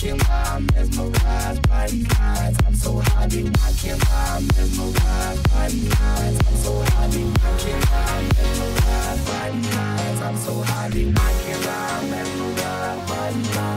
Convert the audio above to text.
watching while I'm mesmerized by these eyes. I'm so high, be watching while I'm mesmerized by these eyes. I'm so high, be watching while I'm mesmerized by these eyes. I'm so high, be watching while I'm mesmerized by these eyes.